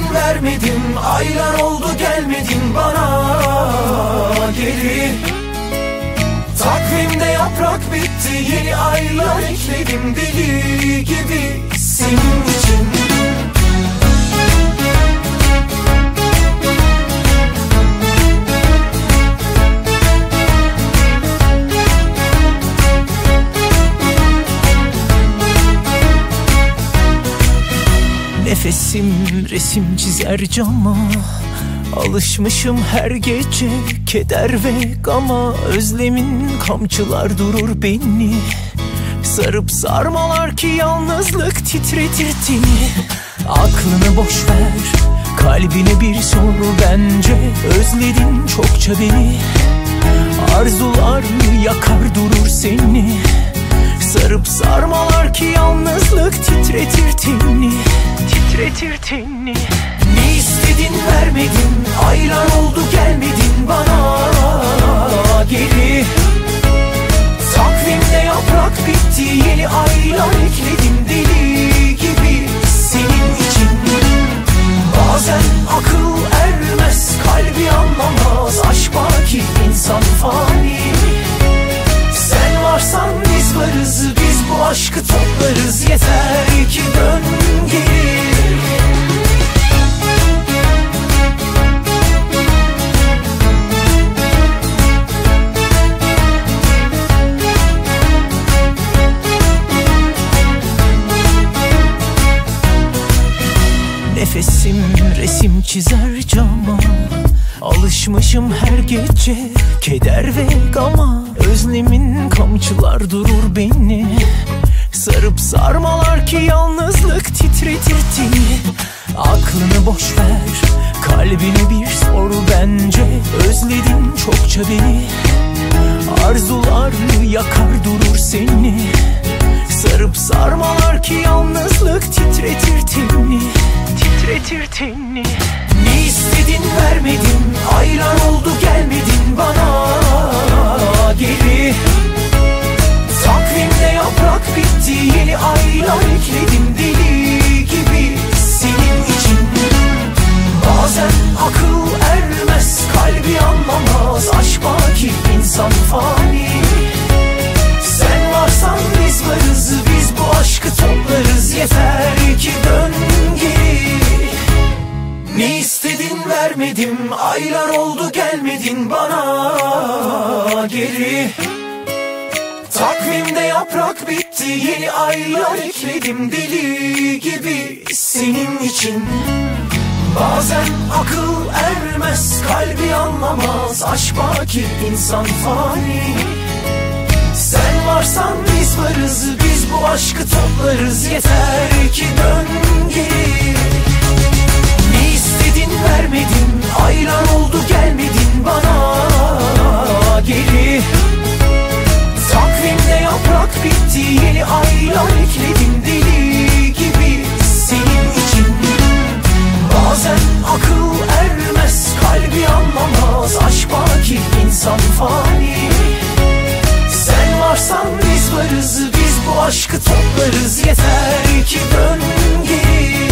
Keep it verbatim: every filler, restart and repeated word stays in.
istedin vermedim, aylar oldu gelmedin bana geri. Takvimde yaprak bitti, yeni aylar ekledim deli gibi senin için. Nefesim resim çizer cama, alışmışım her gece keder ve gama. Özlemin kamçılar durur beni, sarıp sarmalar ki yalnızlık titretir teni. Aklını boş ver, kalbine bir sor bence. Özledin çokça beni, arzular yakar durur seni. Sarıp sarmalar ki yalnızlık titretir teni, titretir teni. Ne istedin vermedin, aylar oldu gelmedin bana geri. Takvimde yaprak bitti, yeni aylar ekledim deli gibi senin için. Bazen akıl ermez, kalbi anlamaz, aşk baki insan fani. Sen varsan biz varız, biz bu aşkı toplarız, yeter ki dön geri. Nefesim resim çizer cama, alışmışım her gece keder ve gama. Özlemin kamçılar durur beni, sarıp sarmalar ki yalnızlık titretir teni. Aklını boş ver, kalbine bir sor bence. Özledin çokça beni, arzular yakar durur seni. Sarıp sarmalar ki yalnızlık titretir teni, titretir teni. Ne istedin vermedin, aylar oldu gelmedin bana geri. Takvimde yaprak bitti, yeni aylar ekledim deli gibi senin için. Bazen akıl ermez, kalbi anlamaz, aşk baki insan fani. Sen varsan biz varız, biz bu aşkı toplarız, yeter ki dön geri. Ne istedin vermedim, aylar oldu gelmedin bana geri. Takvimde yaprak bitti, yeni aylar ekledim deli gibi senin için. Bazen akıl ermez, kalbi anlamaz, aşk baki insan fani. Sen varsan biz varız, biz bu aşkı toplarız, yeter ki dön geri. Ne istedin vermedin, aylar oldu gelmedin bana geri. Takvimde yaprak bitti, yeni aylar ekledim deli gibi senin için. Bazen akıl ermez, kalbi anlamaz, aşk baki insan fani. Sen varsan biz varız, biz bu aşkı toplarız, yeter ki dön geri.